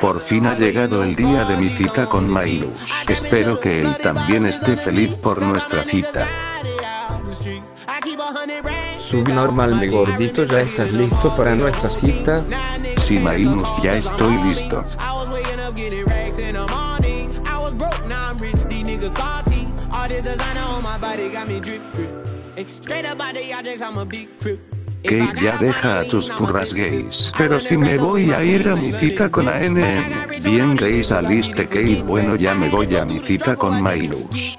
Por fin ha llegado el día de mi cita con Mailus. Espero que él también esté feliz por nuestra cita. Subnormal mi gordito, ¿ya estás listo para nuestra cita? Sí, Mailus, ya estoy listo. Que ya deja a tus furras gays. Pero si me voy a ir a mi cita con ANN. Bien gay saliste, Kate. Bueno, ya me voy a mi cita con Mailus.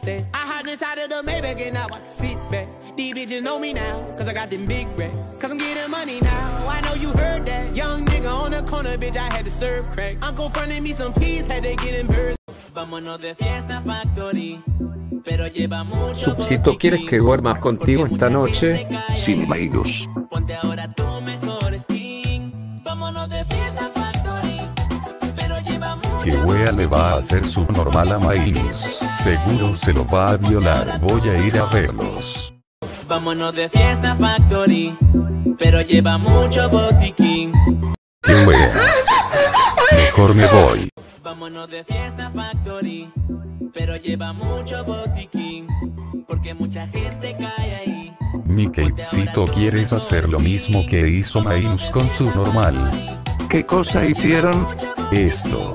These bitches know me now, cause I got them big racks. Cause I'm getting money now, I know you heard that. Young nigga on the corner, bitch, I had to serve crack. Uncle fronted me some peas, had to get in birds. Vámonos de fiesta factory, pero lleva mucho. Subsito, ¿quieres que duerma contigo esta noche? Sin Mailus. Ponte ahora tu mejor skin. Vámonos de fiesta factory, pero lleva mucho. ¿Qué wea le va a hacer subnormal a Mailus? Seguro se lo va a violar, voy a ir a verlos. Vámonos de fiesta factory, pero lleva mucho botiquín. ¿Qué wea? Mejor me voy. Vámonos de fiesta factory, pero lleva mucho botiquín, porque mucha gente cae ahí. Mi Katecito, ¿quieres hacer lo mismo que hizo Mailus con Subnormal? ¿Qué cosa hicieron? Esto.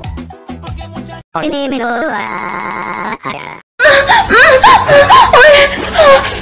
Ay.